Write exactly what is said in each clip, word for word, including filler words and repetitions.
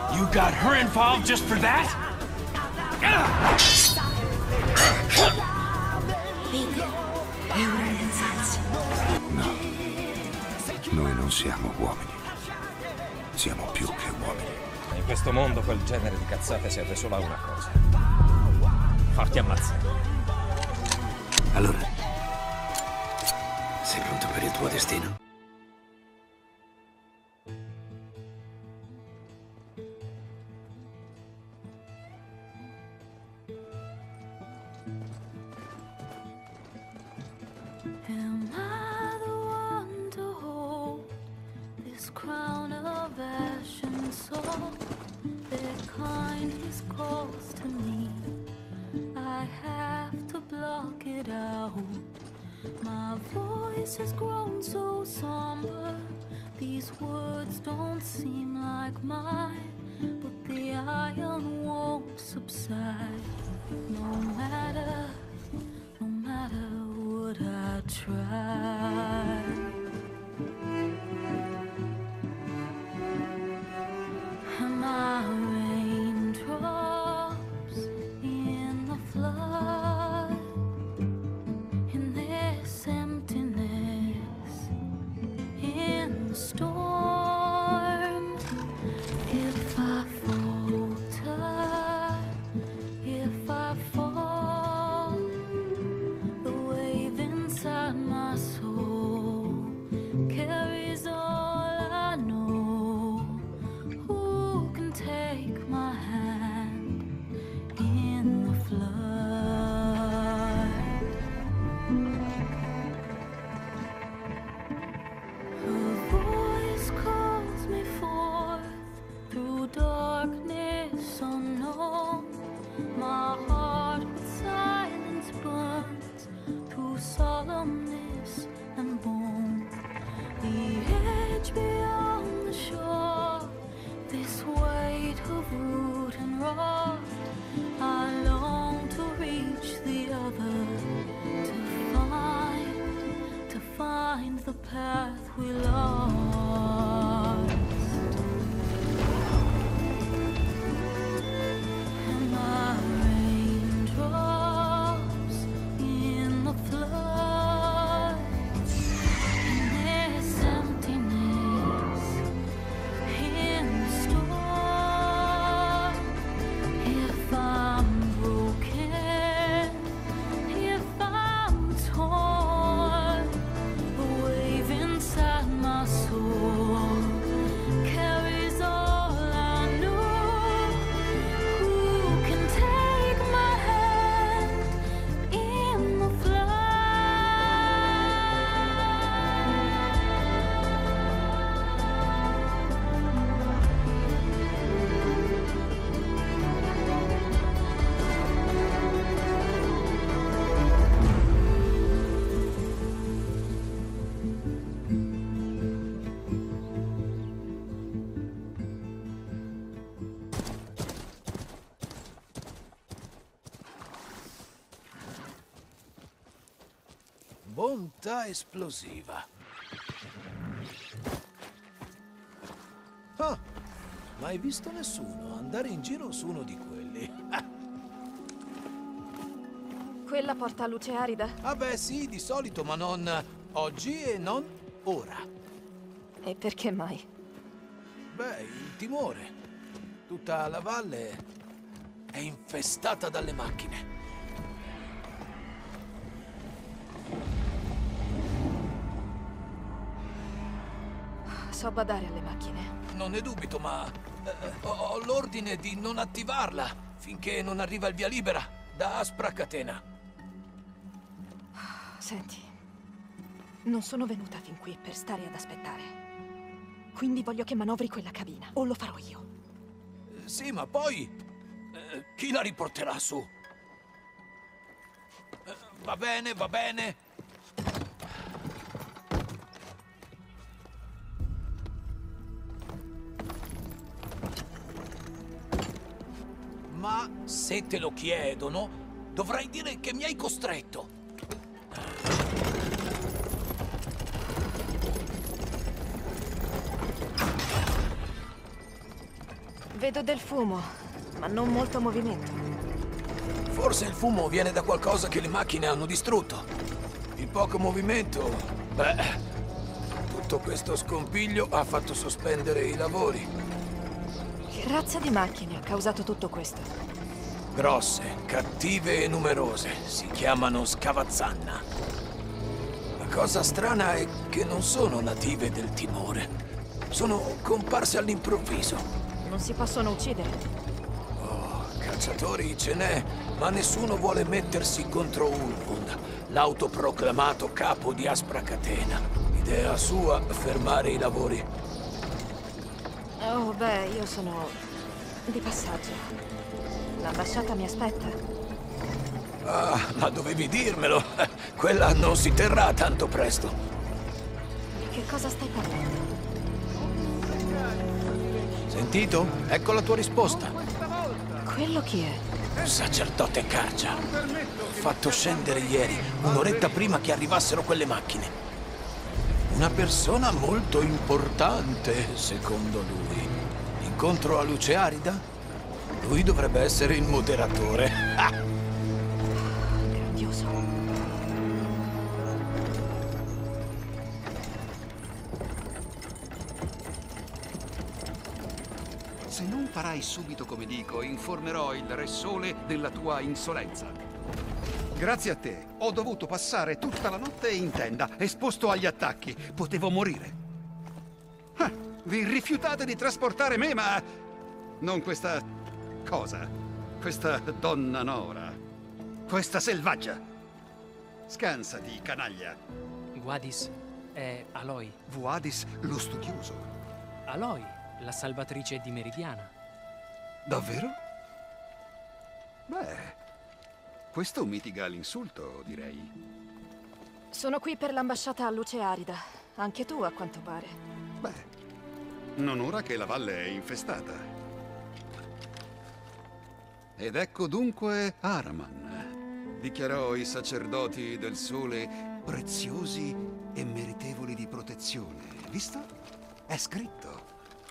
You got her involved just for that? Vedi, è ora di alzarsi. No, noi non siamo uomini. Siamo più che uomini. In questo mondo quel genere di cazzate serve solo a una cosa. Farti ammazzare. Allora, sei pronto per il tuo destino? Am I the one to hold this crown of ash and soul? Their kindness calls to me. I have to block it out. My voice has grown so somber. These words don't seem like mine, but the iron won't subside. No matter, no matter what I try. Am I raindrops in the flood? In this emptiness, in the storm. If I falter, if I fall, the wave inside my soul carries all I know. Who can take my hand in the flood? Her voice calls me forth through darkness unknown. My heart with silence burns through solemnness and bone. The edge beyond the shore, this weight of root and rod. I long to reach the other, to find, to find the path we lost. Am I raindrops in the flood? In this emptiness, in the storm. If I'm broken, if I'm torn, the wave inside my soul carries all I know. Who can take my hand in the Bontà esplosiva. Ah, mai visto nessuno andare in giro su uno di quelli? Quella porta a luce arida? Ah beh sì, di solito, ma non oggi e non ora. E perché mai? Beh, il timore. Tutta la valle è infestata dalle macchine. So badare alle macchine. Non ne dubito, ma eh, ho, ho l'ordine di non attivarla finché non arriva il via libera da Aspra Catena. Senti, non sono venuta fin qui per stare ad aspettare. Quindi voglio che manovri quella cabina, o lo farò io. Eh, sì, ma poi eh, chi la riporterà su? Eh, va bene, va bene. Ma se te lo chiedono, dovrai dire che mi hai costretto. Vedo del fumo, ma non molto movimento. Forse il fumo viene da qualcosa che le macchine hanno distrutto. Il poco movimento... Beh... Tutto questo scompiglio ha fatto sospendere i lavori. Che razza di macchine ha causato tutto questo? Grosse, cattive e numerose. Si chiamano Scavazzanna. La cosa strana è che non sono native del Timore. Sono comparse all'improvviso. Non si possono uccidere. Oh, cacciatori ce n'è, ma nessuno vuole mettersi contro Ulvund, l'autoproclamato capo di Aspra Catena. Idea sua fermare i lavori. Oh, beh, io sono di passaggio. L'ambasciata mi aspetta. Ah, ma dovevi dirmelo. Quella non si terrà tanto presto. Di che cosa stai parlando? Sentito? Ecco la tua risposta. Quello chi è? Un sacerdote Cargia. L'ho fatto scendere ieri, un'oretta prima che arrivassero quelle macchine. Una persona molto importante, secondo lui. Incontro a Luce Arida? Lui dovrebbe essere il moderatore. Ah! Grandioso. Se non farai subito come dico, informerò il Re Sole della tua insolenza. Grazie a te, ho dovuto passare tutta la notte in tenda, esposto agli attacchi. Potevo morire. Ah, vi rifiutate di trasportare me, ma... non questa... cosa. Questa donna Nora. Questa selvaggia. Scansati, canaglia. Guadis è Aloy. Vuadis, lo studioso. Aloy, la salvatrice di Meridiana. Davvero? Beh... questo mitiga l'insulto, direi. Sono qui per l'ambasciata a Luce Arida. Anche tu, a quanto pare. Beh, non ora che la valle è infestata. Ed ecco dunque Araman. Dichiarò i sacerdoti del sole preziosi e meritevoli di protezione. Visto? È scritto.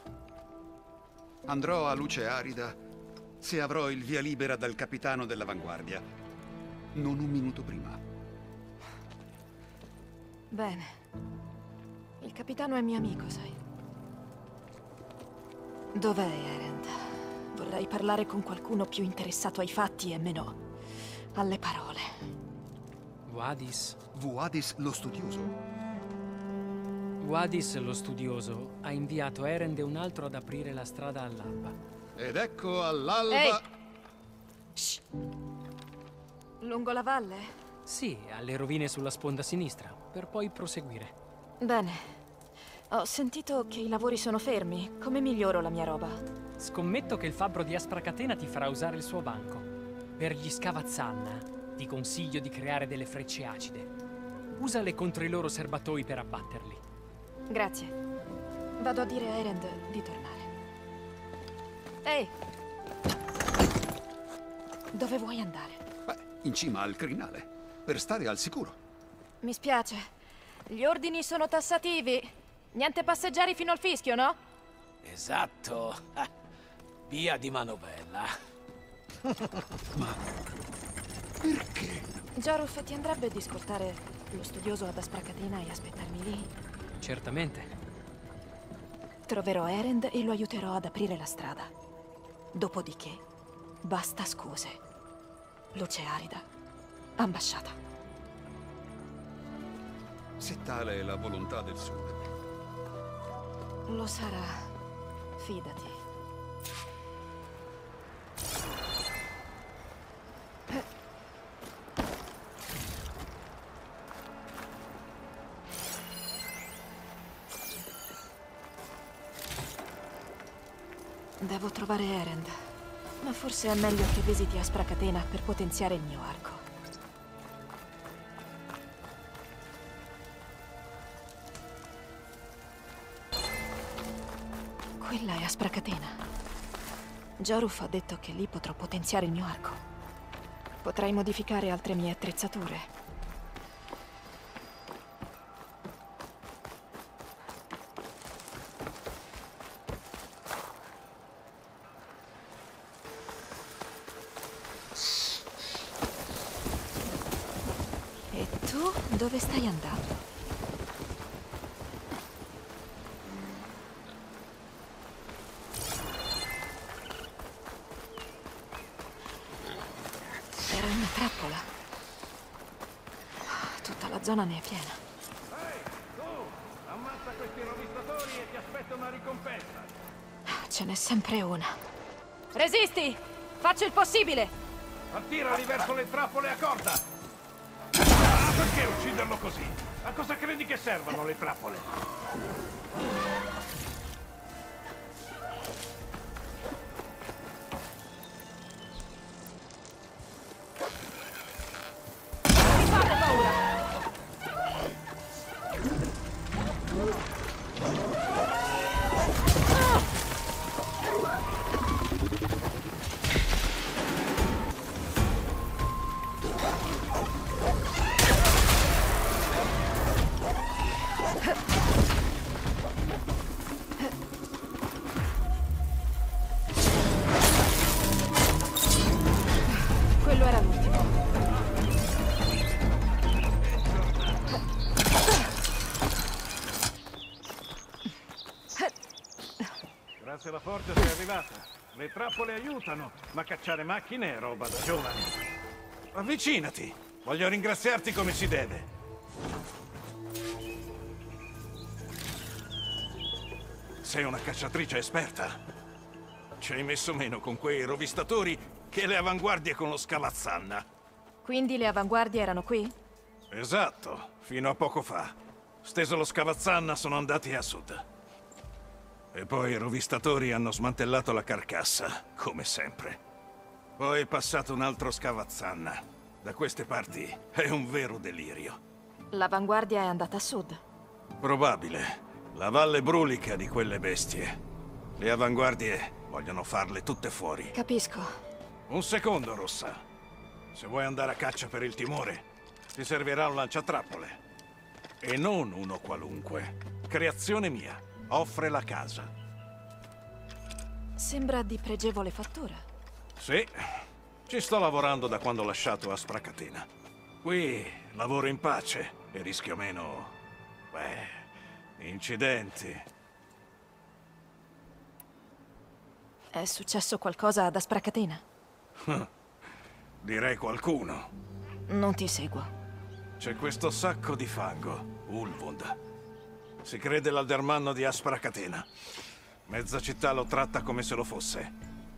Andrò a Luce Arida se avrò il via libera dal capitano dell'avanguardia. Non un minuto prima. Bene. Il capitano è mio amico, sai. Dov'è Erend? Vorrei parlare con qualcuno più interessato ai fatti e meno alle parole. Guadis. Vuadis lo studioso. Guadis lo studioso ha inviato Erend e un altro ad aprire la strada all'alba. Ed ecco all'alba... Ehi! Shh. Lungo la valle? Sì, alle rovine sulla sponda sinistra, per poi proseguire. Bene. Ho sentito che i lavori sono fermi. Come miglioro la mia roba? Scommetto che il fabbro di Aspra Catena ti farà usare il suo banco. Per gli Scavazzanna ti consiglio di creare delle frecce acide. Usale contro i loro serbatoi per abbatterli. Grazie. Vado a dire a Erend di tornare. Ehi! Dove vuoi andare? Beh, in cima al crinale, per stare al sicuro. Mi spiace. Gli ordini sono tassativi. Niente passeggeri fino al fischio, no? Esatto. Ah, via di manovella. Ma... perché? Joruf, ti andrebbe di ascoltare lo studioso ad Aspra Catena e aspettarmi lì? Certamente. Troverò Erend e lo aiuterò ad aprire la strada. Dopodiché, basta scuse. Luce Arida, ambasciata. Se tale è la volontà del sole. Lo sarà. Fidati. Devo trovare Erend, ma forse è meglio che visiti Aspra Catena per potenziare il mio arco. Quella è Aspra Catena. Joruf ha detto che lì potrò potenziare il mio arco. Potrei modificare altre mie attrezzature. Tu dove stai andando? Era una trappola. Tutta la zona ne è piena. Ehi, tu! Ammazza questi rovistatori e ti aspetto una ricompensa. Ce n'è sempre una. Resisti! Faccio il possibile! Attirali verso le trappole a corda! Ah, perché ucciderlo così? A cosa credi che servano le trappole? Mi fate paura! Quello era l'ultimo. Grazie alla forza sei arrivata. Le trappole aiutano, ma cacciare macchine è roba da giovani. Avvicinati. Voglio ringraziarti come si deve. Sei una cacciatrice esperta. Ci hai messo meno con quei rovistatori che le avanguardie con lo scavazzanna. Quindi le avanguardie erano qui? Esatto, fino a poco fa. Steso lo scavazzanna sono andati a sud. E poi i rovistatori hanno smantellato la carcassa, come sempre. Poi è passato un altro scavazzanna. Da queste parti è un vero delirio. L'avanguardia è andata a sud. Probabile. La valle brulica di quelle bestie. Le avanguardie vogliono farle tutte fuori. Capisco. Un secondo, Rossa. Se vuoi andare a caccia per il timore, ti servirà un lanciatrappole. E non uno qualunque. Creazione mia. Offre la casa. Sembra di pregevole fattura. Sì. Ci sto lavorando da quando ho lasciato Aspracatena. Qui lavoro in pace e rischio meno... beh... incidenti. È successo qualcosa ad Aspracatena? Direi qualcuno. Non ti seguo. C'è questo sacco di fango, Ulvund. Si crede l'aldermanno di Aspracatena. Mezza città lo tratta come se lo fosse.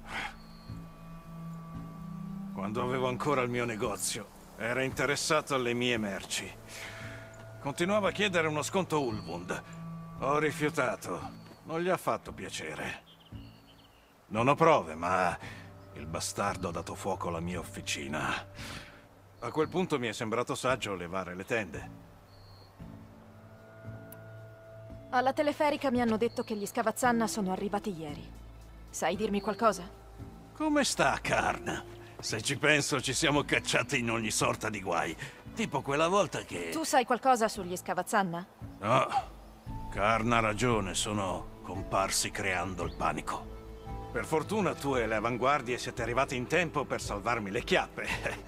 Quando avevo ancora il mio negozio, era interessato alle mie merci. Continuava a chiedere uno sconto Ulvund. Ho rifiutato. Non gli ha fatto piacere. Non ho prove, ma il bastardo ha dato fuoco alla mia officina. A quel punto mi è sembrato saggio levare le tende. Alla teleferica mi hanno detto che gli scavazzanna sono arrivati ieri. Sai dirmi qualcosa? Come sta, Karn? Se ci penso, ci siamo cacciati in ogni sorta di guai. Tipo quella volta che... Tu sai qualcosa sugli scavazzanna? No. Karn ha ragione, sono comparsi creando il panico. Per fortuna tu e le avanguardie siete arrivati in tempo per salvarmi le chiappe.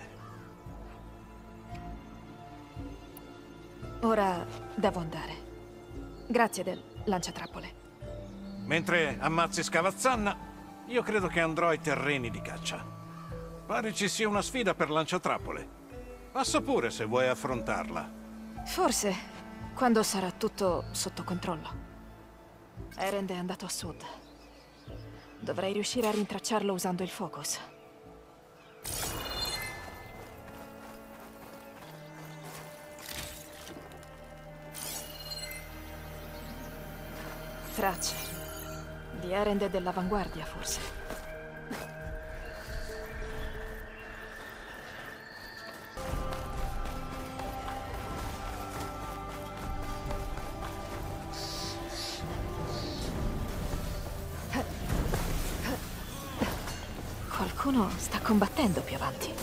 Ora devo andare. Grazie del lanciatrappole. Mentre ammazzi Scavazzanna, io credo che andrò ai terreni di caccia. Pare ci sia una sfida per lanciatrappole. Passa pure se vuoi affrontarla. Forse, quando sarà tutto sotto controllo. Erend è andato a sud. Dovrei riuscire a rintracciarlo usando il focus. Tracce. Di Erend e dell'avanguardia, forse. Qualcuno sta combattendo più avanti.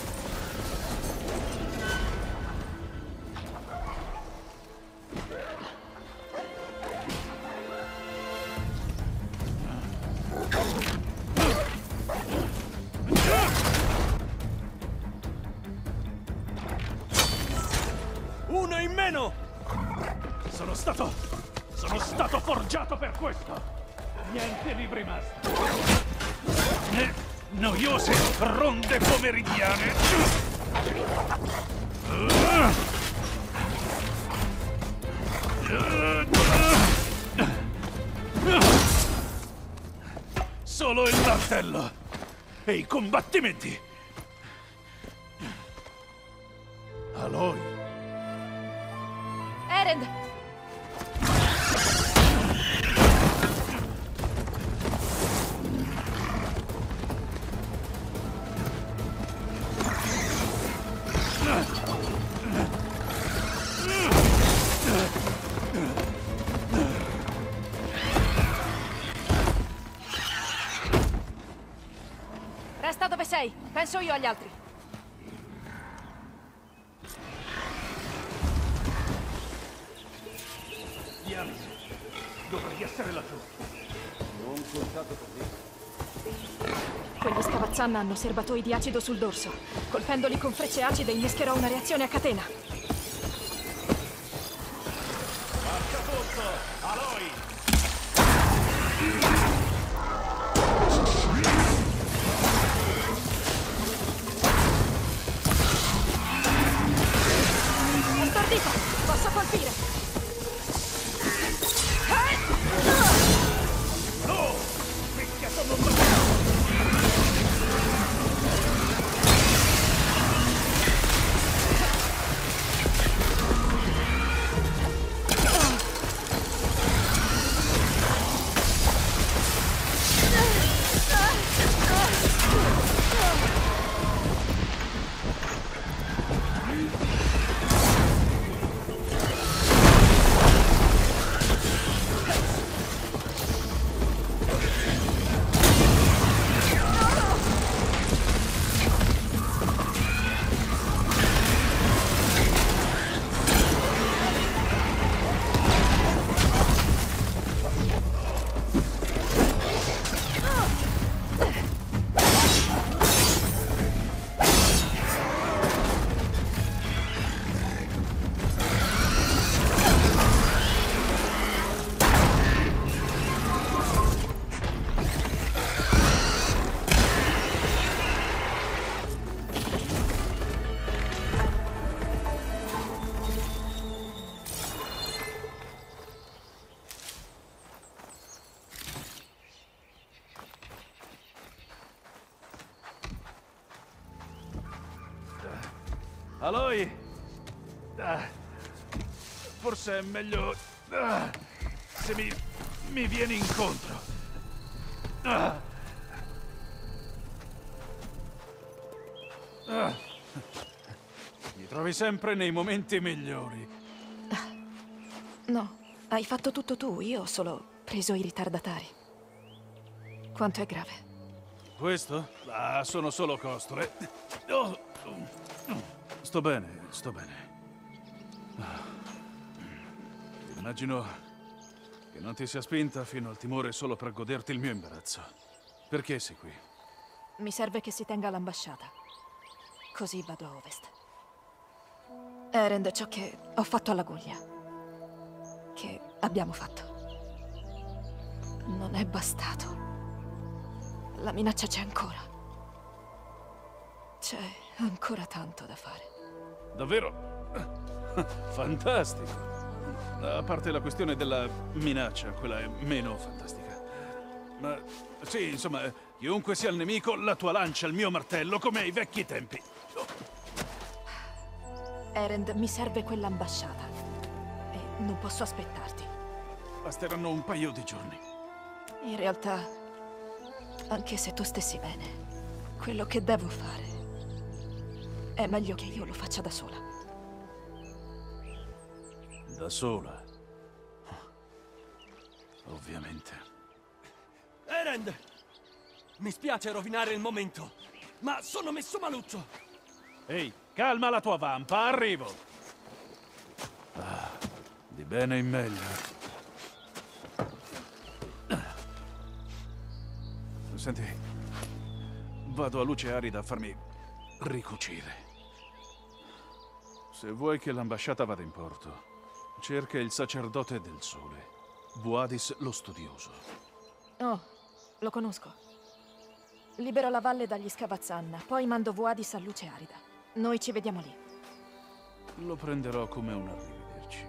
meno! Sono stato... sono stato forgiato per questo! Niente libri master! Né noiose ronde pomeridiane! Solo il martello e i combattimenti! Aloy! Erend! Resta dove sei. Penso io agli altri. Diamine, dovrei essere laggiù. Non contato così. Quegli scavazzanna hanno serbatoi di acido sul dorso. Colpendoli con frecce acide innescherò una reazione a catena. Faccia tutto, Aloy! Stordito! Posso colpire! No! Picchiato non lo... Aloy! Ah, forse è meglio ah, se mi, mi vieni incontro. Ah. Ah. Mi trovi sempre nei momenti migliori. No, hai fatto tutto tu. Io ho solo preso i ritardatari. Quanto è grave? Questo? Ah, sono solo costole. Oh. Sto bene, sto bene. Immagino che non ti sia spinta fino al timore solo per goderti il mio imbarazzo. Perché sei qui? Mi serve che si tenga all'ambasciata. Così vado a ovest. Erend, ciò che ho fatto alla Guglia, che abbiamo fatto, non è bastato. La minaccia c'è ancora. C'è ancora tanto da fare. Davvero? Fantastico. A parte la questione della minaccia, quella è meno fantastica. Ma sì, insomma, chiunque sia il nemico, la tua lancia, il mio martello, come ai vecchi tempi. Erend, mi serve quell'ambasciata. E non posso aspettarti. Basteranno un paio di giorni. In realtà, anche se tu stessi bene, quello che devo fare è meglio che io lo faccia da sola. Da sola? Ovviamente. Erend! Mi spiace rovinare il momento, ma sono messo maluccio. Ehi, calma la tua vampa, arrivo. Ah, di bene in meglio. Senti, vado a luce arida a farmi ricucire. Se vuoi che l'ambasciata vada in porto, Cerca il sacerdote del sole. Vuadis lo studioso. Oh, lo conosco. Libero la valle dagli Scavazzanna, poi mando Vuadis a Luce Arida. Noi ci vediamo lì. Lo prenderò come un arrivederci.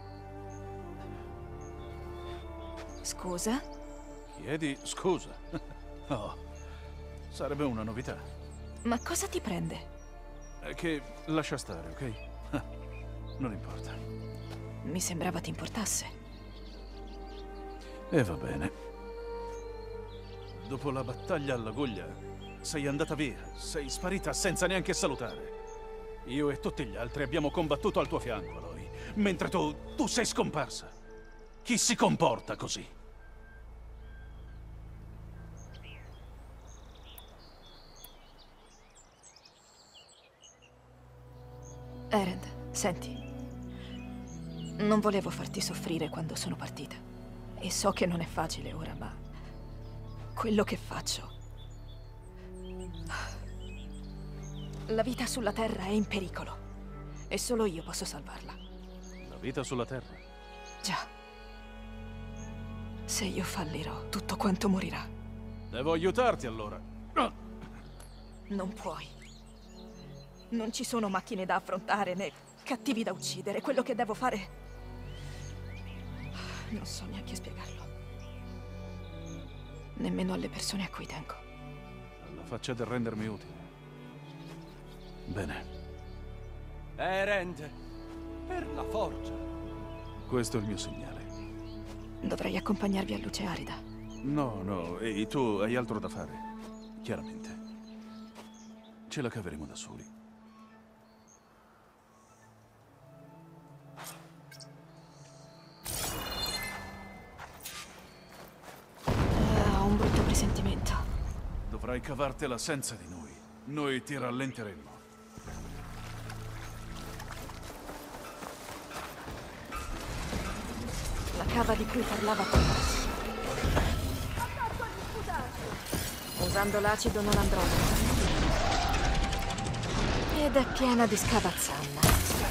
Scusa? Chiedi scusa. Oh, sarebbe una novità. Ma cosa ti prende? È che lascia stare, ok? Ah, non importa. Mi sembrava ti importasse. E va bene. Dopo la battaglia alla goglia, sei andata via. Sei sparita senza neanche salutare. Io e tutti gli altri abbiamo combattuto al tuo fianco, Aloy. Mentre tu, tu sei scomparsa. Chi si comporta così? Erend, senti. Non volevo farti soffrire quando sono partita. E so che non è facile ora, ma... quello che faccio... La vita sulla Terra è in pericolo. E solo io posso salvarla. La vita sulla Terra? Già. Se io fallirò, tutto quanto morirà. Devo aiutarti allora. Non puoi. Non ci sono macchine da affrontare né cattivi da uccidere. Quello che devo fare... non so neanche spiegarlo. Nemmeno alle persone a cui tengo. Alla faccia del rendermi utile. Bene. Erend, per la forgia. Questo è il mio segnale. Dovrei accompagnarvi a Luce Arida. No, no, e tu hai altro da fare. Chiaramente. Ce la caveremo da soli. Ho un brutto presentimento. Dovrai cavartela senza di noi. Noi ti rallenteremo. La cava di cui parlava Thomas. Usando l'acido non andrò. Ed è piena di Scavazzanna.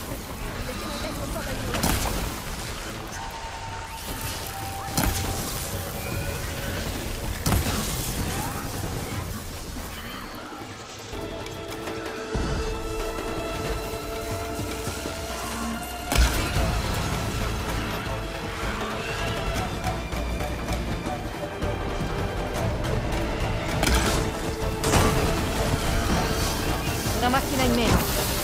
Una macchina in meno.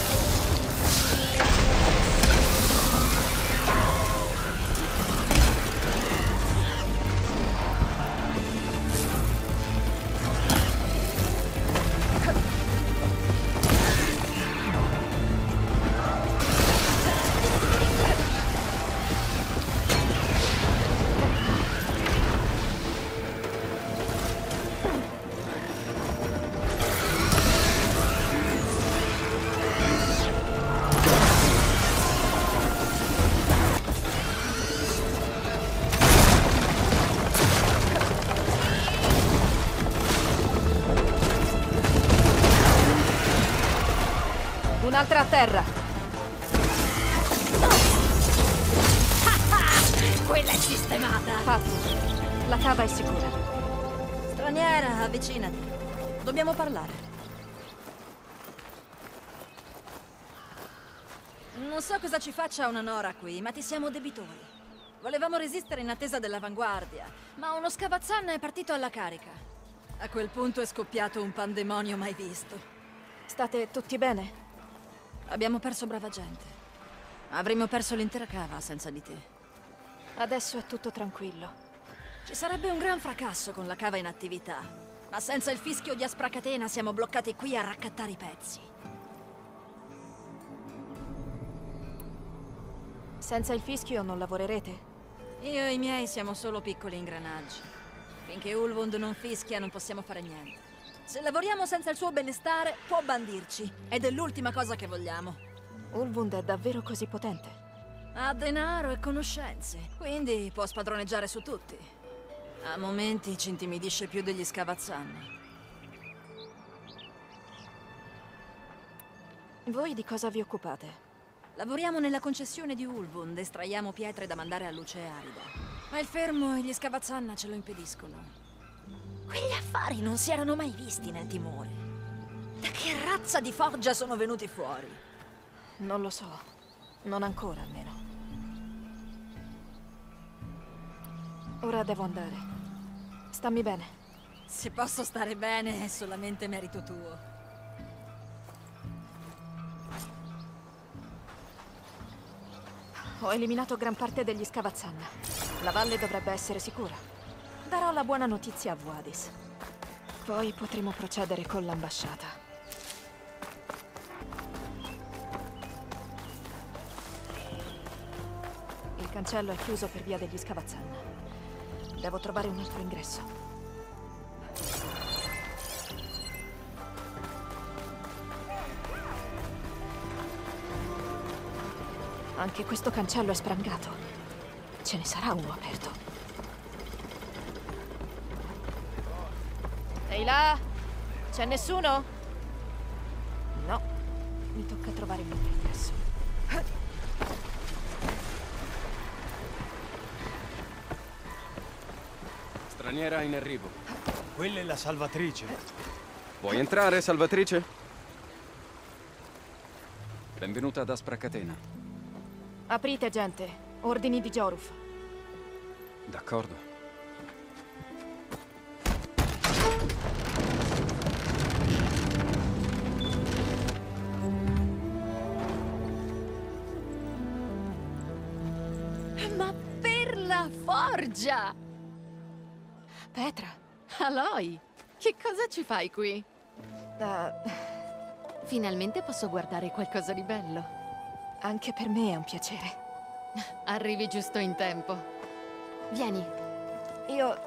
Un'altra a terra. Quella è sistemata. Fatto. La cava è sicura. Straniera, avvicinati. Dobbiamo parlare. Non so cosa ci faccia una Nora qui, ma ti siamo debitori. Volevamo resistere in attesa dell'avanguardia, ma uno Scavazzanna è partito alla carica. A quel punto è scoppiato un pandemonio mai visto. State tutti bene? Abbiamo perso brava gente. Avremmo perso l'intera cava senza di te. Adesso è tutto tranquillo. Ci sarebbe un gran fracasso con la cava in attività, ma senza il fischio di Aspracatena siamo bloccati qui a raccattare i pezzi. Senza il fischio non lavorerete? Io e i miei siamo solo piccoli ingranaggi. Finché Ulvund non fischia non possiamo fare niente. Se lavoriamo senza il suo benestare, può bandirci. Ed è l'ultima cosa che vogliamo. Ulvund è davvero così potente? Ha denaro e conoscenze, quindi può spadroneggiare su tutti. A momenti ci intimidisce più degli Scavazzanni. Voi di cosa vi occupate? Lavoriamo nella concessione di Ulvund, estraiamo pietre da mandare a Luce Arida. Ma il fermo e gli Scavazzanna ce lo impediscono. Quegli affari non si erano mai visti nel Timore. Da che razza di foggia sono venuti fuori? Non lo so. Non ancora, almeno. Ora devo andare. Stammi bene. Se posso stare bene è solamente merito tuo. Ho eliminato gran parte degli Scavazzanna. La valle dovrebbe essere sicura. Darò la buona notizia a Vuadis. Poi potremo procedere con l'ambasciata. Il cancello è chiuso per via degli Scavazzanna. Devo trovare un altro ingresso. Anche questo cancello è sprangato. Ce ne sarà uno aperto. Ehi là? C'è nessuno? No. Mi tocca trovare un altro ingresso. Straniera in arrivo. Quella è la salvatrice. Vuoi entrare, salvatrice? Benvenuta ad Aspra Catena. Aprite, gente. Ordini di Joruf. D'accordo. Ma per la forgia! Petra. Aloy, che cosa ci fai qui? Uh, Finalmente posso guardare qualcosa di bello. Anche per me è un piacere. Arrivi giusto in tempo. Vieni. Io...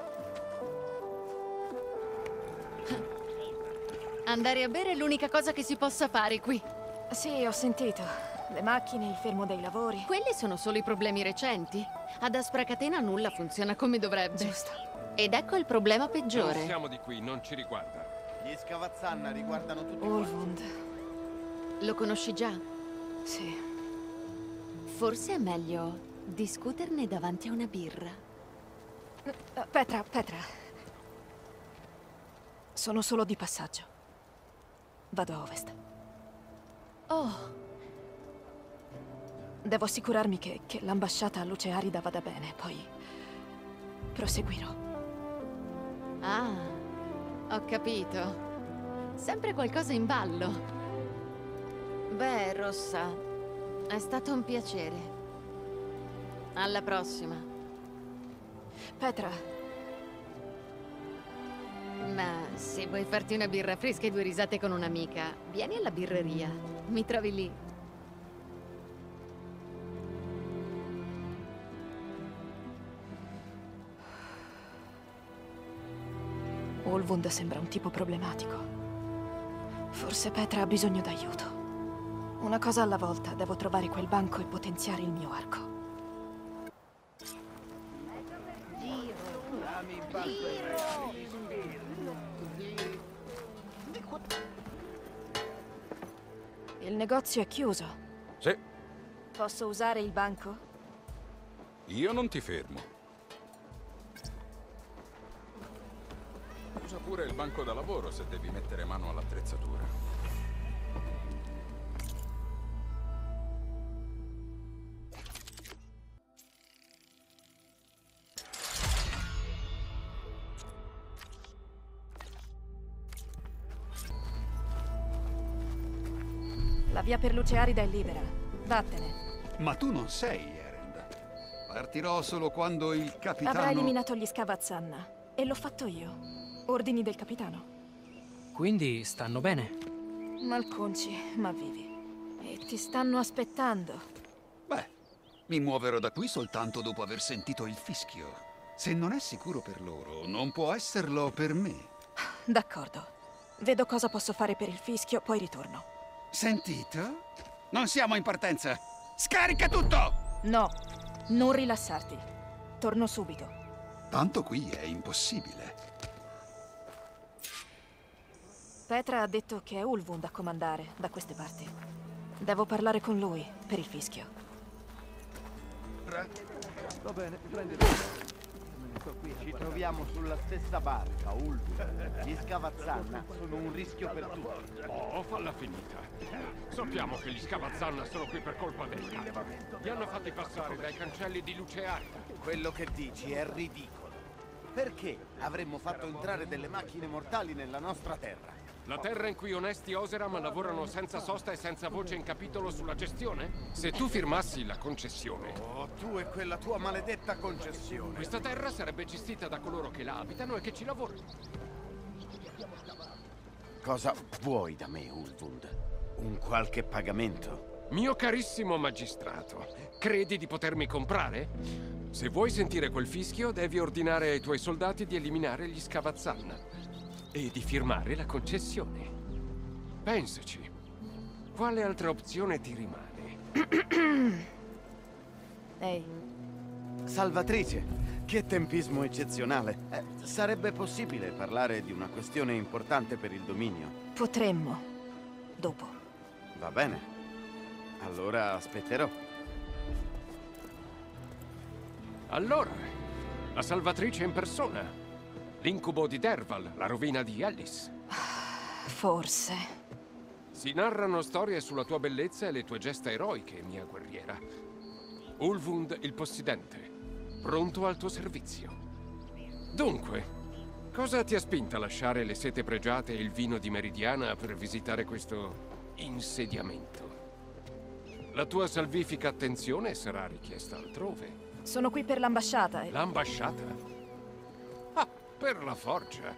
Andare a bere è l'unica cosa che si possa fare qui. Sì, ho sentito. Le macchine, il fermo dei lavori. Quelli sono solo i problemi recenti. Ad Aspra Catena nulla funziona come dovrebbe. Giusto. Ed ecco il problema peggiore. Non siamo di qui, non ci riguarda. Gli Scavazzanna riguardano tutti Ulvund. Lo conosci già? Sì. Forse è meglio discuterne davanti a una birra. Uh, Petra, Petra. Sono solo di passaggio. Vado a ovest. Oh. Devo assicurarmi che, che l'ambasciata a Luce Arida vada bene, poi proseguirò. Ah, ho capito. Sempre qualcosa in ballo. Beh, Rossa, è stato un piacere. Alla prossima. Petra. Ma se vuoi farti una birra fresca e due risate con un'amica, vieni alla birreria. Mi trovi lì. Ulvund sembra un tipo problematico. Forse Petra ha bisogno d'aiuto. Una cosa alla volta, devo trovare quel banco e potenziare il mio arco. Il negozio è chiuso. Sì. Posso usare il banco? Io non ti fermo. Usa pure il banco da lavoro se devi mettere mano all'attrezzatura. La via per Luce Arida è libera. Vattene. Ma tu non sei Erend. Partirò solo quando il capitano... Avrà eliminato gli Scavazzanna. E l'ho fatto io. Ordini del capitano. Quindi stanno bene? Malconci, ma vivi. E ti stanno aspettando. Beh, mi muoverò da qui soltanto dopo aver sentito il fischio. Se non è sicuro per loro, non può esserlo per me. D'accordo. Vedo cosa posso fare per il fischio, poi ritorno. Sentito? Non siamo in partenza. Scarica tutto! No, non rilassarti. Torno subito. Tanto qui è impossibile. Petra ha detto che è Ulvund a comandare da queste parti. Devo parlare con lui per il fischio. Va bene, prenditi. Ci troviamo sulla stessa barca, Ulvund. Gli Scavazzanna sono un rischio per tutti. Oh, falla finita. Sappiamo che gli Scavazzanna sono qui per colpa del capo. Li hanno fatti passare dai cancelli di luce arida. Quello che dici è ridicolo. Perché avremmo fatto entrare delle macchine mortali nella nostra terra? La terra in cui onesti Oseram lavorano senza sosta e senza voce in capitolo sulla gestione? Se tu firmassi la concessione... Oh, tu e quella tua maledetta concessione. Questa terra sarebbe gestita da coloro che la abitano e che ci lavorano. Cosa vuoi da me, Ulvund? Un qualche pagamento? Mio carissimo magistrato, credi di potermi comprare? Se vuoi sentire quel fischio, devi ordinare ai tuoi soldati di eliminare gli Scavazzanna. E di firmare la concessione. Pensaci. Quale altra opzione ti rimane? Ehi. Salvatrice, che tempismo eccezionale. Eh, sarebbe possibile parlare di una questione importante per il dominio? Potremmo. Dopo. Va bene. Allora aspetterò. Allora, la Salvatrice in persona. L'incubo di Derval, la rovina di Ellis. Forse. Si narrano storie sulla tua bellezza e le tue gesta eroiche, mia guerriera. Ulvund il Possidente, pronto al tuo servizio. Dunque, cosa ti ha spinta a lasciare le sete pregiate e il vino di Meridiana per visitare questo insediamento? La tua salvifica attenzione sarà richiesta altrove. Sono qui per l'ambasciata e... L'ambasciata? Per la forgia.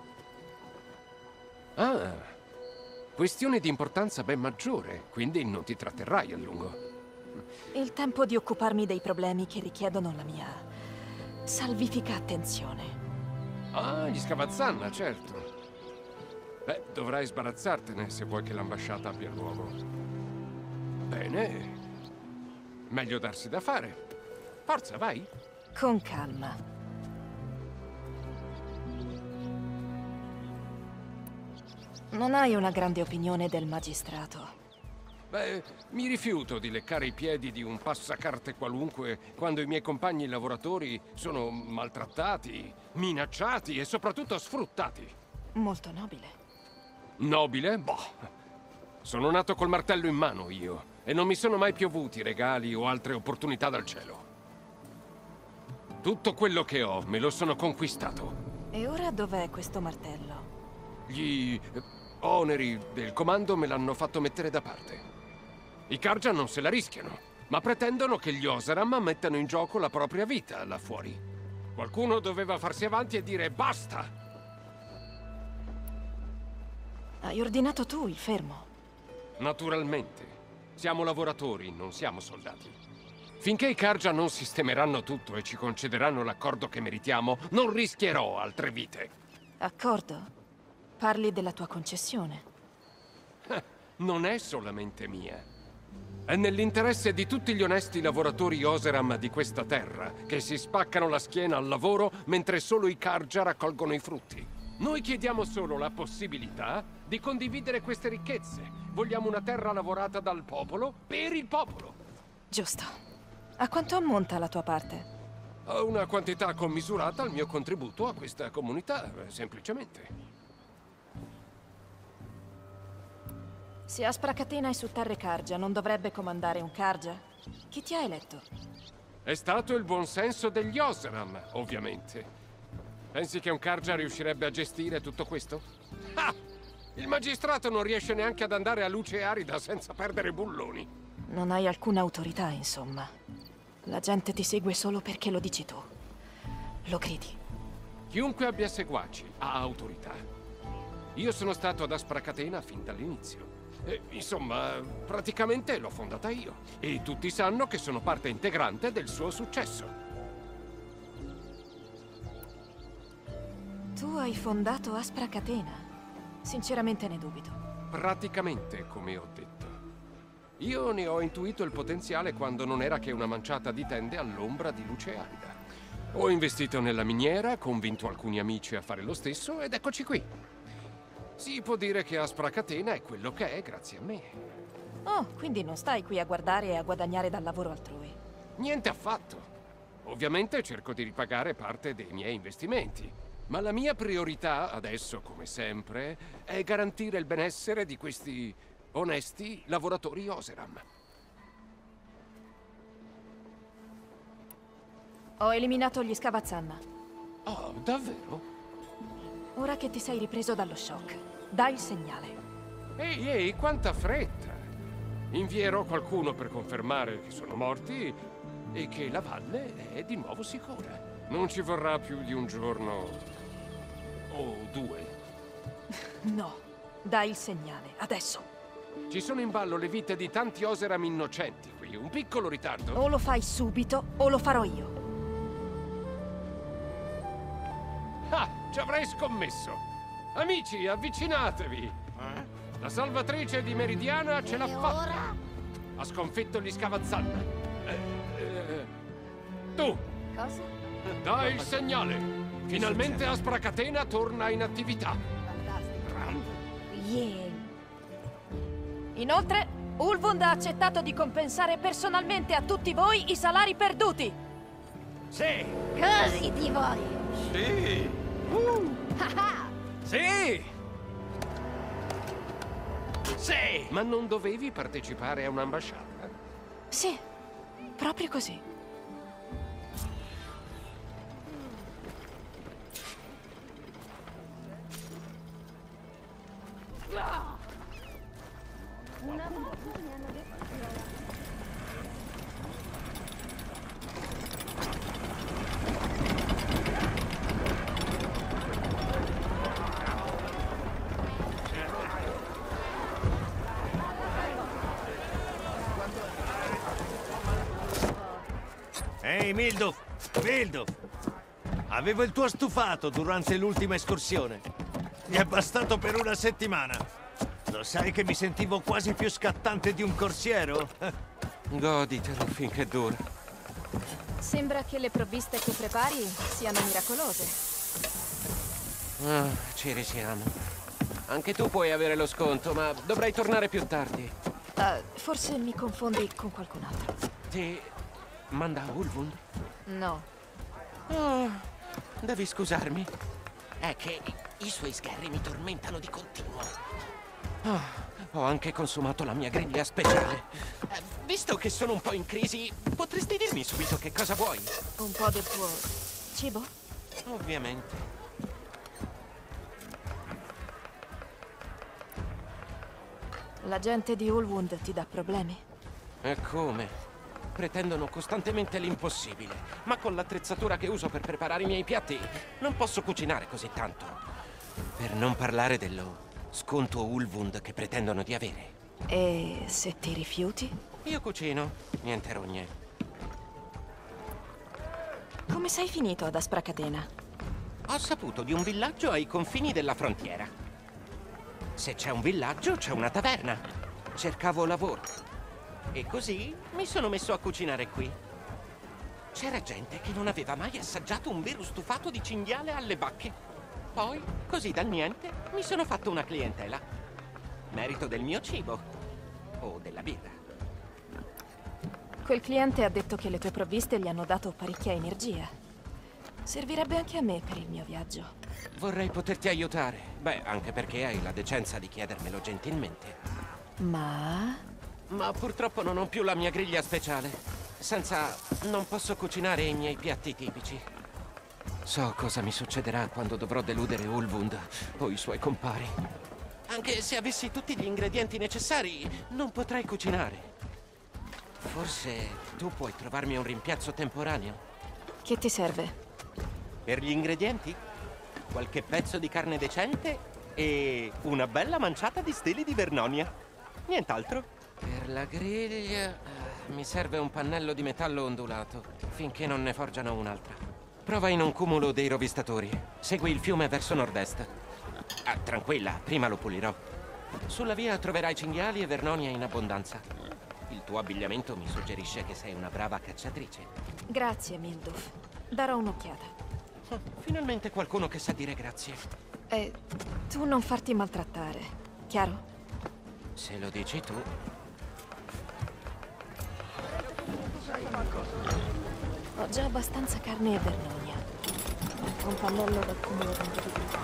Ah, questione di importanza ben maggiore, quindi non ti tratterrai a lungo. Il tempo di occuparmi dei problemi che richiedono la mia salvifica attenzione. Ah, gli Scavazzanna, certo. Beh, dovrai sbarazzartene se vuoi che l'ambasciata abbia luogo. Bene. Meglio darsi da fare. Forza, vai. Con calma. Non hai una grande opinione del magistrato? Beh, mi rifiuto di leccare i piedi di un passacarte qualunque quando i miei compagni lavoratori sono maltrattati, minacciati e soprattutto sfruttati. Molto nobile. Nobile? Boh. Sono nato col martello in mano io e non mi sono mai piovuti regali o altre opportunità dal cielo. Tutto quello che ho me lo sono conquistato. E ora dov'è questo martello? Gli oneri del comando me l'hanno fatto mettere da parte. I Carja non se la rischiano, ma pretendono che gli Oseram mettano in gioco la propria vita là fuori. Qualcuno doveva farsi avanti e dire basta! Hai ordinato tu il fermo? Naturalmente. Siamo lavoratori, non siamo soldati. Finché i Carja non sistemeranno tutto e ci concederanno l'accordo che meritiamo, non rischierò altre vite. Accordo? Parli della tua concessione. Non è solamente mia. È nell'interesse di tutti gli onesti lavoratori Oseram di questa terra, che si spaccano la schiena al lavoro mentre solo i Carja raccolgono i frutti. Noi chiediamo solo la possibilità di condividere queste ricchezze. Vogliamo una terra lavorata dal popolo, per il popolo. Giusto. A quanto ammonta la tua parte? A una quantità commisurata al mio contributo a questa comunità, semplicemente. Se Aspra Catena è su terre Carja, non dovrebbe comandare un Carja? Chi ti ha eletto? È stato il buonsenso degli Oseram, ovviamente. Pensi che un Carja riuscirebbe a gestire tutto questo? Ah! Il magistrato non riesce neanche ad andare a luce arida senza perdere bulloni. Non hai alcuna autorità, insomma. La gente ti segue solo perché lo dici tu. Lo credi. Chiunque abbia seguaci ha autorità. Io sono stato ad Aspra Catena fin dall'inizio. E, insomma, praticamente l'ho fondata io. E tutti sanno che sono parte integrante del suo successo. Tu hai fondato Aspra Catena? Sinceramente ne dubito. Praticamente, come ho detto. Io ne ho intuito il potenziale quando non era che una manciata di tende all'ombra di luce arida. Ho investito nella miniera, convinto alcuni amici a fare lo stesso, ed eccoci qui. Si può dire che Aspra Catena è quello che è grazie a me. Oh, quindi non stai qui a guardare e a guadagnare dal lavoro altrui. Niente affatto. Ovviamente cerco di ripagare parte dei miei investimenti, ma la mia priorità, adesso come sempre, è garantire il benessere di questi onesti lavoratori Oseram. Ho eliminato gli Scavazzanna. Oh, davvero? Ora che ti sei ripreso dallo shock, dai il segnale. Ehi, ehi, quanta fretta! Invierò qualcuno per confermare che sono morti e che la valle è di nuovo sicura. Non ci vorrà più di un giorno o due. No, dai il segnale, adesso. Ci sono in ballo le vite di tanti Oseram innocenti qui. Un piccolo ritardo. O lo fai subito o lo farò io. Ah, ci avrei scommesso. Amici, avvicinatevi. La salvatrice di Meridiana ce l'ha fatta. Ha sconfitto gli Scavazzanna. Eh, eh, tu! Cosa? Dai il segnale! Finalmente Aspra Catena torna in attività. Yeah. Inoltre, Ulvund ha accettato di compensare personalmente a tutti voi i salari perduti. Sì! Così ti voglio! Sì! Uh. Sì! Sì! Ma non dovevi partecipare a un'ambasciata? Sì, proprio così. Una volta mi hanno detto Ehi, Milduf! Milduf! Avevo il tuo stufato durante l'ultima escursione. Mi è bastato per una settimana. Lo sai che mi sentivo quasi più scattante di un corsiero? Goditelo finché dura. Sembra che le provviste che prepari siano miracolose. Ah, ci risiamo. Anche tu puoi avere lo sconto, ma dovrai tornare più tardi. Uh, forse mi confondi con qualcun altro. Ti manda Ulvund? No. Oh, devi scusarmi. È che i suoi sgherri mi tormentano di continuo. Oh, ho anche consumato la mia griglia speciale. Eh, visto che sono un po' in crisi, potresti dirmi subito che cosa vuoi? Un po' del tuo cibo? Ovviamente. La gente di Ulvund ti dà problemi? E come? Pretendono costantemente l'impossibile, ma con l'attrezzatura che uso per preparare i miei piatti non posso cucinare così tanto. Per non parlare dello sconto Ulvund che pretendono di avere. E se ti rifiuti? Io cucino, niente rogne. Come sei finito ad Aspra Catena? Ho saputo di un villaggio ai confini della frontiera. Se c'è un villaggio, c'è una taverna. Cercavo lavoro. E così mi sono messo a cucinare qui. C'era gente che non aveva mai assaggiato un vero stufato di cinghiale alle bacche. Poi, così dal niente, mi sono fatto una clientela. Merito del mio cibo. O della birra. Quel cliente ha detto che le tue provviste gli hanno dato parecchia energia. Servirebbe anche a me per il mio viaggio. Vorrei poterti aiutare. Beh, anche perché hai la decenza di chiedermelo gentilmente. Ma... Ma purtroppo non ho più la mia griglia speciale. Senza... non posso cucinare i miei piatti tipici. So cosa mi succederà quando dovrò deludere Ulvund o i suoi compari. Anche se avessi tutti gli ingredienti necessari, non potrei cucinare. Forse tu puoi trovarmi un rimpiazzo temporaneo. Che ti serve? Per gli ingredienti? Qualche pezzo di carne decente e una bella manciata di steli di Vernonia. Nient'altro. Per la griglia eh, mi serve un pannello di metallo ondulato, finché non ne forgiano un'altra. Prova in un cumulo dei rovistatori. Segui il fiume verso nord-est. Ah, tranquilla, prima lo pulirò. Sulla via troverai cinghiali e Vernonia in abbondanza. Il tuo abbigliamento mi suggerisce che sei una brava cacciatrice. Grazie, Milduf. Darò un'occhiata. Oh, finalmente qualcuno che sa dire grazie. E tu non farti maltrattare, chiaro? Se lo dici tu. Ho già abbastanza carne e vernonia. Un pannello da cumulo di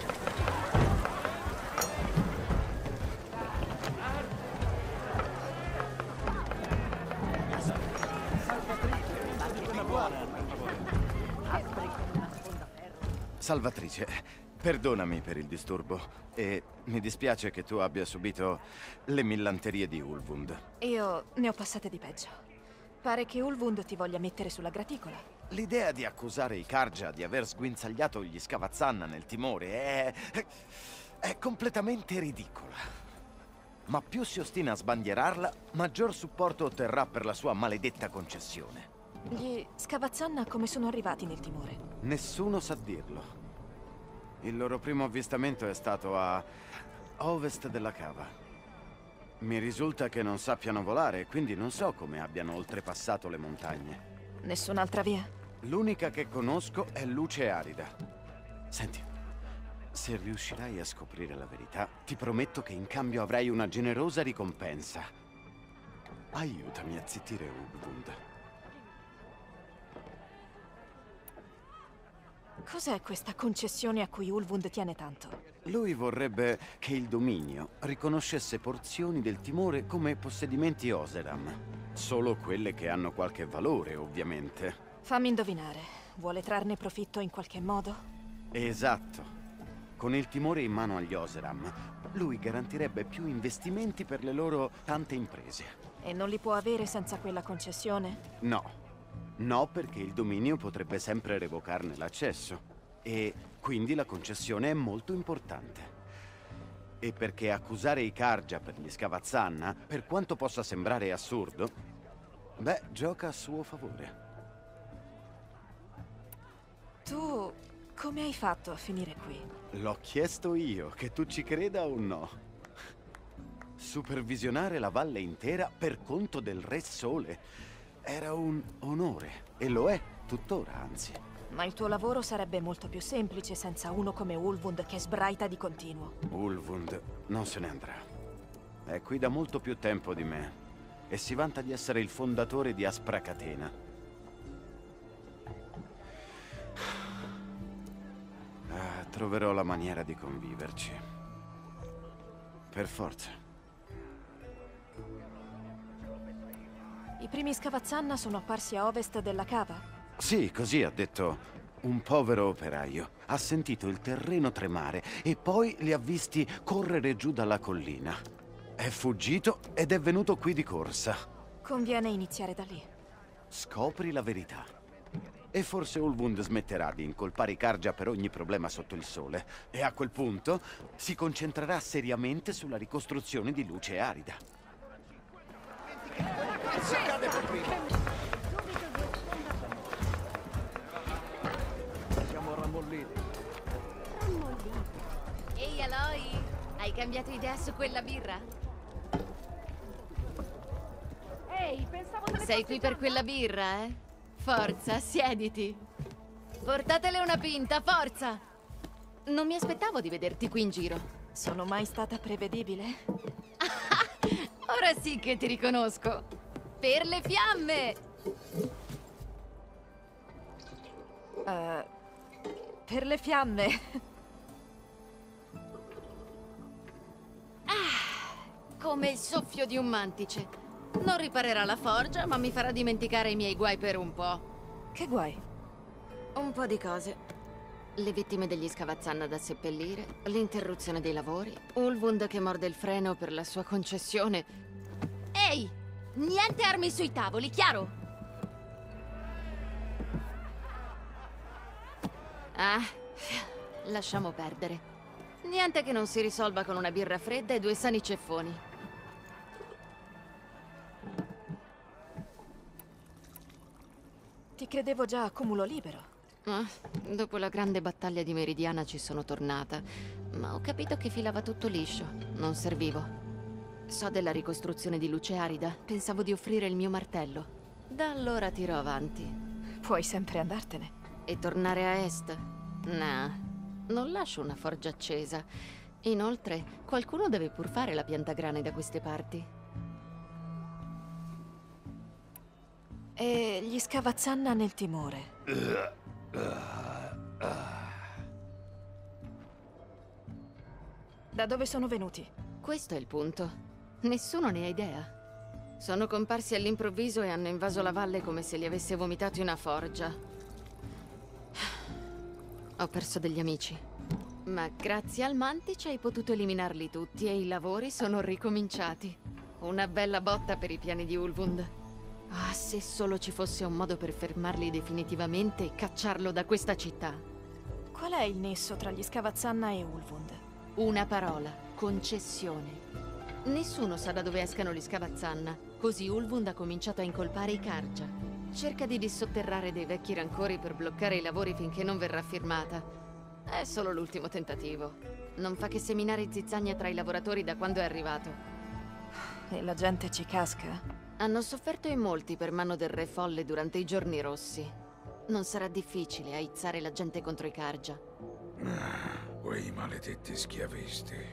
Salvatrice, perdonami per il disturbo e mi dispiace che tu abbia subito le millanterie di Ulvund. Io ne ho passate di peggio. Pare che Ulvund ti voglia mettere sulla graticola. L'idea di accusare i Karja di aver sguinzagliato gli Skavazzanna nel timore è... è completamente ridicola. Ma più si ostina a sbandierarla, maggior supporto otterrà per la sua maledetta concessione. Gli Skavazzanna come sono arrivati nel timore? Nessuno sa dirlo. Il loro primo avvistamento è stato a ovest della cava. Mi risulta che non sappiano volare, quindi non so come abbiano oltrepassato le montagne. Nessun'altra via? L'unica che conosco è luce arida. Senti, se riuscirai a scoprire la verità, ti prometto che in cambio avrai una generosa ricompensa. Aiutami a zittire Ulvund. Cos'è questa concessione a cui Ulvund tiene tanto? Lui vorrebbe che il dominio riconoscesse porzioni del timore come possedimenti Oseram. Solo quelle che hanno qualche valore, ovviamente. Fammi indovinare. Vuole trarne profitto in qualche modo? Esatto. Con il timore in mano agli Oseram, lui garantirebbe più investimenti per le loro tante imprese. E non li può avere senza quella concessione? No. No, perché il dominio potrebbe sempre revocarne l'accesso. E quindi la concessione è molto importante. E perché accusare i Karja per gli Skavazzanna, per quanto possa sembrare assurdo, beh, gioca a suo favore. Tu come hai fatto a finire qui? L'ho chiesto io, che tu ci creda o no. Supervisionare la valle intera per conto del Re Sole era un onore, e lo è tuttora, anzi. Ma il tuo lavoro sarebbe molto più semplice senza uno come Ulvund che sbraita di continuo. Ulvund non se ne andrà. È qui da molto più tempo di me e si vanta di essere il fondatore di Aspracatena. Ah, troverò la maniera di conviverci. Per forza. I primi Skavazzanna sono apparsi a ovest della cava? Sì, così ha detto un povero operaio. Ha sentito il terreno tremare e poi li ha visti correre giù dalla collina. È fuggito ed è venuto qui di corsa. Conviene iniziare da lì. Scopri la verità. E forse Ulvund smetterà di incolpare i Karja per ogni problema sotto il sole. E a quel punto si concentrerà seriamente sulla ricostruzione di luce arida. Siamo rammolliti. Ehi, Aloy! Hai cambiato idea su quella birra? Ehi, pensavo te ne Sei fossi qui per già quella birra, eh? Forza, siediti. Portatele una pinta, forza! Non mi aspettavo di vederti qui in giro. Sono mai stata prevedibile? Ora sì che ti riconosco. Per le fiamme! Uh, per le fiamme. Ah, come il soffio di un mantice. Non riparerà la forgia, ma mi farà dimenticare i miei guai per un po'. Che guai? Un po' di cose. Le vittime degli Skavazzanna da seppellire, l'interruzione dei lavori, Ulvund che morde il freno per la sua concessione. Ehi! Niente armi sui tavoli, chiaro? Ah, lasciamo perdere. Niente che non si risolva con una birra fredda e due sani ceffoni. Ti credevo già a cumulo libero. Ah, dopo la grande battaglia di Meridiana ci sono tornata, ma ho capito che filava tutto liscio, non servivo. So della ricostruzione di luce arida, pensavo di offrire il mio martello. Da allora tiro avanti. Puoi sempre andartene. E tornare a est? Nah, Non lascio una forgia accesa. Inoltre, qualcuno deve pur fare la piantagrane da queste parti. E gli Scavazzanna nel timore. Da dove sono venuti? Questo è il punto. Nessuno ne ha idea. Sono comparsi all'improvviso e hanno invaso la valle come se li avesse vomitati una forgia. Ho perso degli amici. Ma grazie al Mantice hai potuto eliminarli tutti e i lavori sono ricominciati. Una bella botta per i piani di Ulvund. Ah, se solo ci fosse un modo per fermarli definitivamente e cacciarlo da questa città. Qual è il nesso tra gli Scavazzanna e Ulvund? Una parola: concessione. Nessuno sa da dove escano gli Scavazzanna, così Ulvund ha cominciato a incolpare i Carja. Cerca di dissotterrare dei vecchi rancori per bloccare i lavori finché non verrà firmata. È solo l'ultimo tentativo. Non fa che seminare zizzania tra i lavoratori da quando è arrivato. E la gente ci casca? Hanno sofferto in molti per mano del Re Folle durante i giorni rossi. Non sarà difficile aizzare la gente contro i Carja. Ah, quei maledetti schiavisti.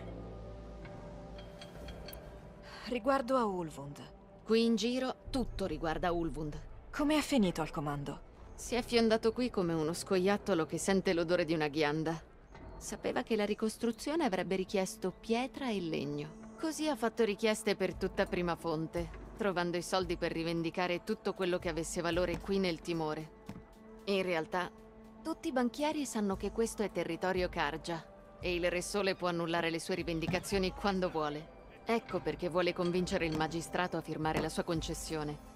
Riguardo a Ulvund. Qui in giro tutto riguarda Ulvund. Come è finito al comando? Si è fiondato qui come uno scoiattolo che sente l'odore di una ghianda. Sapeva che la ricostruzione avrebbe richiesto pietra e legno. Così ha fatto richieste per tutta Prima Fonte, trovando i soldi per rivendicare tutto quello che avesse valore qui nel Timore. In realtà, tutti i banchieri sanno che questo è territorio Carja e il Re Sole può annullare le sue rivendicazioni quando vuole. Ecco perché vuole convincere il magistrato a firmare la sua concessione.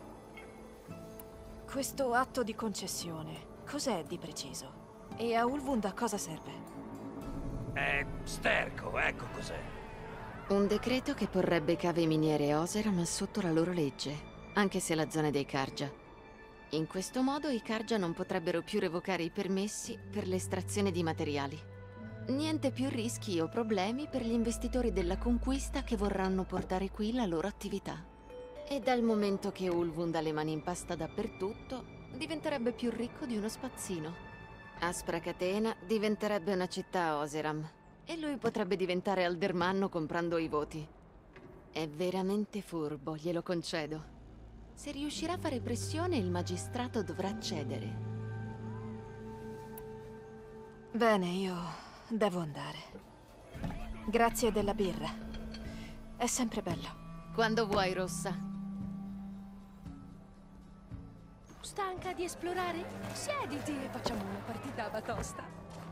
Questo atto di concessione, cos'è di preciso? E a Ulvund a cosa serve? È sterco, ecco cos'è. Un decreto che porrebbe cave miniere e Oseram sotto la loro legge, anche se la zona è dei Carja. In questo modo i Carja non potrebbero più revocare i permessi per l'estrazione di materiali. Niente più rischi o problemi per gli investitori della conquista che vorranno portare qui la loro attività. E dal momento che Ulvund ha le mani in pasta dappertutto, diventerebbe più ricco di uno spazzino. Aspra Catena diventerebbe una città Oseram, e lui potrebbe diventare aldermanno comprando i voti. È veramente furbo, glielo concedo. Se riuscirà a fare pressione, il magistrato dovrà cedere. Bene, io devo andare. Grazie della birra. È sempre bello. Quando vuoi, Rossa. Stanca di esplorare? Siediti e facciamo una partita a batosta.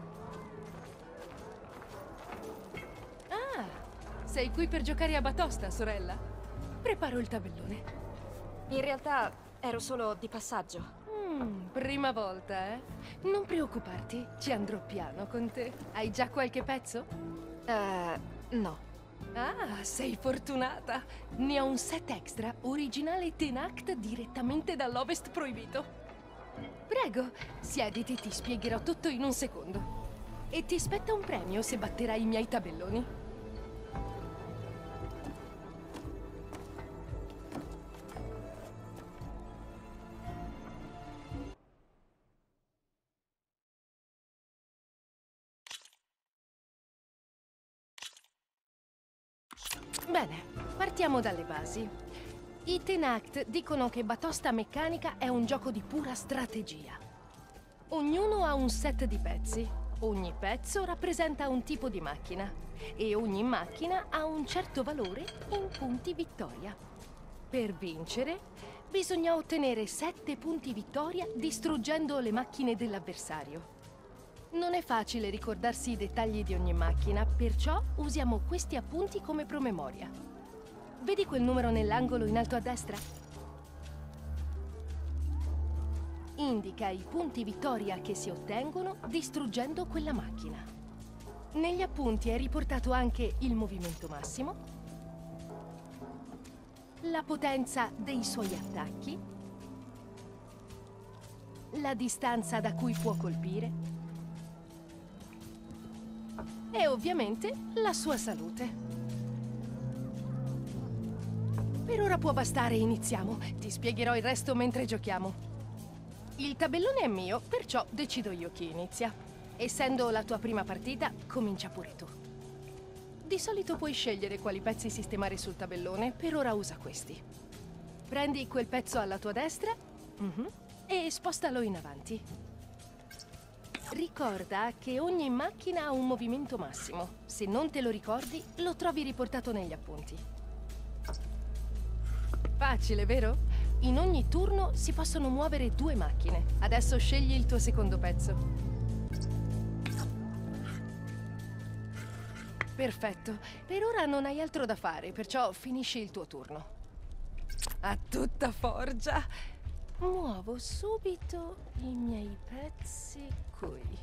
Ah, sei qui per giocare a batosta, sorella? Preparo il tabellone. In realtà ero solo di passaggio. Mm, prima volta, eh? Non preoccuparti, ci andrò piano con te. Hai già qualche pezzo? Eh, no. Ah, sei fortunata! Ne ho un set extra, originale Tenact direttamente dall'Ovest Proibito. Prego, siediti, ti spiegherò tutto in un secondo. E ti spetta un premio se batterai i miei tabelloni. Bene, partiamo dalle basi. I Tenact dicono che batosta meccanica è un gioco di pura strategia. Ognuno ha un set di pezzi. Ogni pezzo rappresenta un tipo di macchina. E ogni macchina ha un certo valore in punti vittoria. Per vincere, bisogna ottenere sette punti vittoria distruggendo le macchine dell'avversario. Non è facile ricordarsi i dettagli di ogni macchina, perciò usiamo questi appunti come promemoria. Vedi quel numero nell'angolo in alto a destra? Indica i punti vittoria che si ottengono distruggendo quella macchina. Negli appunti è riportato anche il movimento massimo, la potenza dei suoi attacchi, la distanza da cui può colpire e ovviamente la sua salute. Per ora può bastare, iniziamo. Ti spiegherò il resto mentre giochiamo. Il tabellone è mio, perciò decido io chi inizia. Essendo la tua prima partita, comincia pure tu. Di solito puoi scegliere quali pezzi sistemare sul tabellone, per ora usa questi. Prendi quel pezzo alla tua destra uh-huh, e spostalo in avanti. Ricorda che ogni macchina ha un movimento massimo. Se non te lo ricordi, lo trovi riportato negli appunti. Facile, vero? In ogni turno si possono muovere due macchine. Adesso scegli il tuo secondo pezzo. Perfetto. Per ora non hai altro da fare, perciò finisci il tuo turno. A tutta forgia. Muovo subito i miei pezzi qui.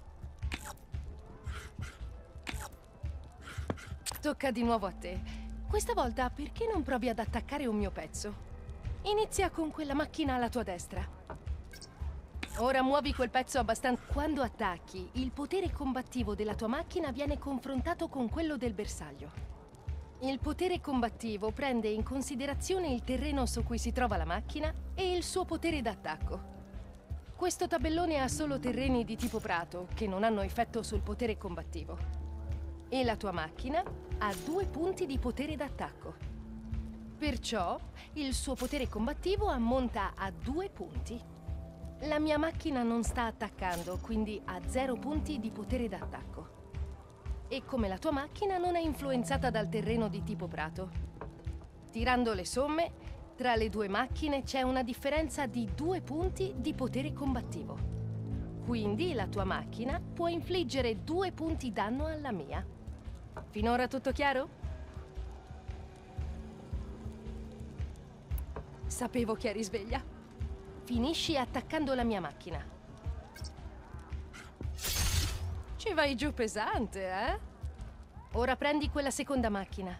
Tocca di nuovo a te. Questa volta perché non provi ad attaccare un mio pezzo? Inizia con quella macchina alla tua destra. Ora muovi quel pezzo abbastanza... Quando attacchi, il potere combattivo della tua macchina viene confrontato con quello del bersaglio. Il potere combattivo prende in considerazione il terreno su cui si trova la macchina e il suo potere d'attacco. Questo tabellone ha solo terreni di tipo prato, che non hanno effetto sul potere combattivo. E la tua macchina ha due punti di potere d'attacco. Perciò il suo potere combattivo ammonta a due punti. La mia macchina non sta attaccando, quindi ha zero punti di potere d'attacco. E come la tua macchina non è influenzata dal terreno di tipo prato. Tirando le somme, tra le due macchine c'è una differenza di due punti di potere combattivo. Quindi la tua macchina può infliggere due punti danno alla mia. Finora tutto chiaro? Sapevo che eri sveglia. Finisci attaccando la mia macchina. Ci vai giù pesante, eh? Ora prendi quella seconda macchina.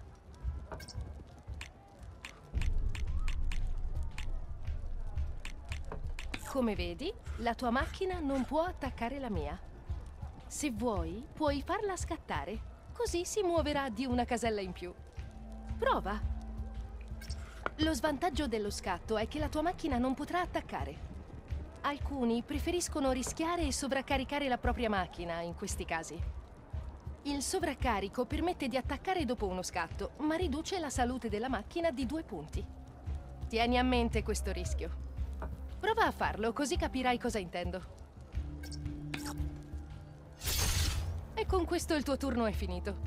Come vedi, la tua macchina non può attaccare la mia. Se vuoi, puoi farla scattare, così si muoverà di una casella in più. Prova! Lo svantaggio dello scatto è che la tua macchina non potrà attaccare. Alcuni preferiscono rischiare e sovraccaricare la propria macchina in questi casi. Il sovraccarico permette di attaccare dopo uno scatto, ma riduce la salute della macchina di due punti. Tieni a mente questo rischio. Prova a farlo, così capirai cosa intendo. E con questo il tuo turno è finito.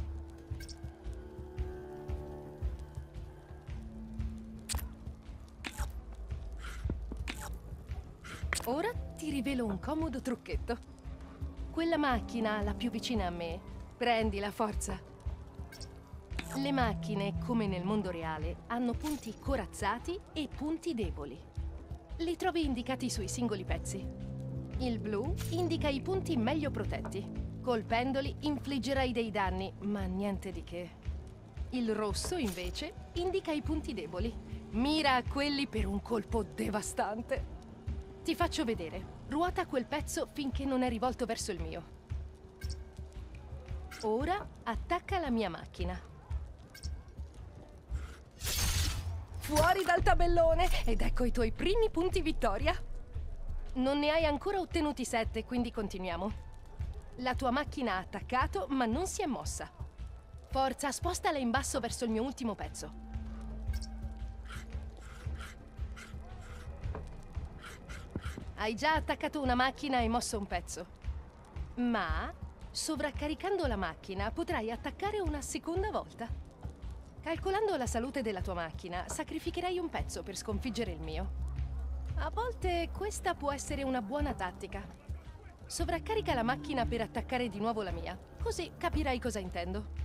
Ora ti rivelo un comodo trucchetto. Quella macchina, la più vicina a me, prendi la forza. Le macchine, come nel mondo reale, hanno punti corazzati e punti deboli. Li trovi indicati sui singoli pezzi. Il blu indica i punti meglio protetti. Colpendoli infliggerai dei danni, ma niente di che. Il rosso, invece, indica i punti deboli. Mira a quelli per un colpo devastante. Ti faccio vedere. Ruota quel pezzo finché non è rivolto verso il mio. Ora attacca la mia macchina. Fuori dal tabellone! Ed ecco i tuoi primi punti vittoria. Non ne hai ancora ottenuti sette, quindi continuiamo. La tua macchina ha attaccato, ma non si è mossa. Forza, spostala in basso verso il mio ultimo pezzo. Hai già attaccato una macchina e mosso un pezzo. Ma, sovraccaricando la macchina, potrai attaccare una seconda volta. Calcolando la salute della tua macchina, sacrificherai un pezzo per sconfiggere il mio. A volte questa può essere una buona tattica. Sovraccarica la macchina per attaccare di nuovo la mia, così capirai cosa intendo.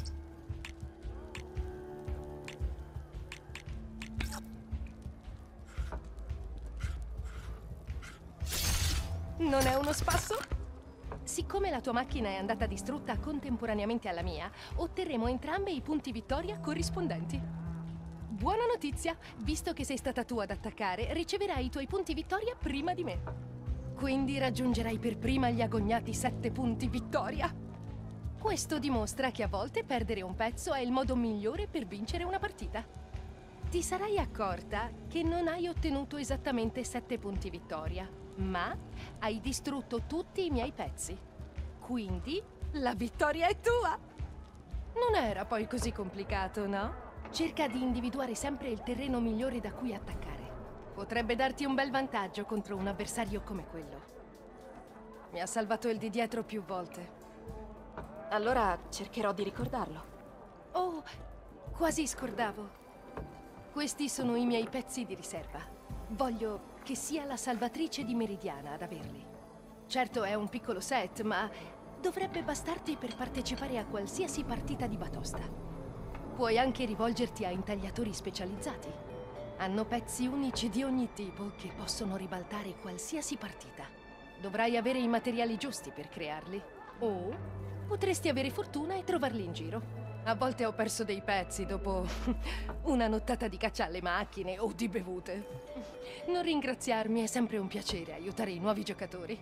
Non è uno spasso? Siccome la tua macchina è andata distrutta contemporaneamente alla mia, otterremo entrambe i punti vittoria corrispondenti. Buona notizia! Visto che sei stata tu ad attaccare, riceverai i tuoi punti vittoria prima di me. Quindi raggiungerai per prima gli agognati sette punti vittoria. Questo dimostra che a volte perdere un pezzo è il modo migliore per vincere una partita. Ti sarai accorta che non hai ottenuto esattamente sette punti vittoria, ma hai distrutto tutti i miei pezzi. Quindi, la vittoria è tua! Non era poi così complicato, no? Cerca di individuare sempre il terreno migliore da cui attaccare. Potrebbe darti un bel vantaggio contro un avversario come quello. Mi ha salvato il di dietro più volte. Allora cercherò di ricordarlo. Oh, quasi scordavo. Questi sono i miei pezzi di riserva. Voglio che sia la Salvatrice di Meridiana ad averli. Certo è un piccolo set, ma dovrebbe bastarti per partecipare a qualsiasi partita di batosta. Puoi anche rivolgerti a intagliatori specializzati. Hanno pezzi unici di ogni tipo che possono ribaltare qualsiasi partita. Dovrai avere i materiali giusti per crearli. O potresti avere fortuna e trovarli in giro. A volte ho perso dei pezzi dopo una nottata di caccia alle macchine o di bevute. Non ringraziarmi, è sempre un piacere aiutare i nuovi giocatori.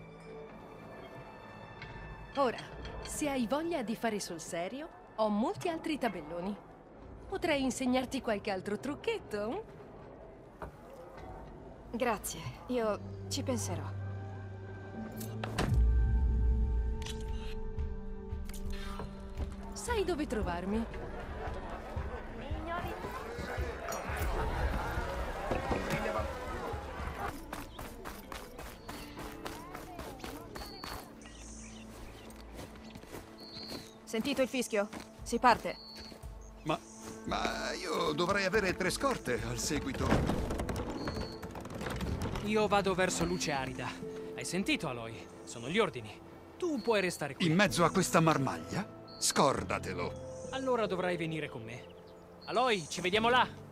Ora, se hai voglia di fare sul serio, ho molti altri tabelloni. Potrei insegnarti qualche altro trucchetto? Grazie, io ci penserò. Sai dove trovarmi? Sentito il fischio? Si parte. Ma... ma io dovrei avere tre scorte al seguito. Io vado verso Luce Arida. Hai sentito, Aloy? Sono gli ordini. Tu puoi restare qui. In mezzo a questa marmaglia? Scordatelo. Allora dovrai venire con me. Aloy, ci vediamo là.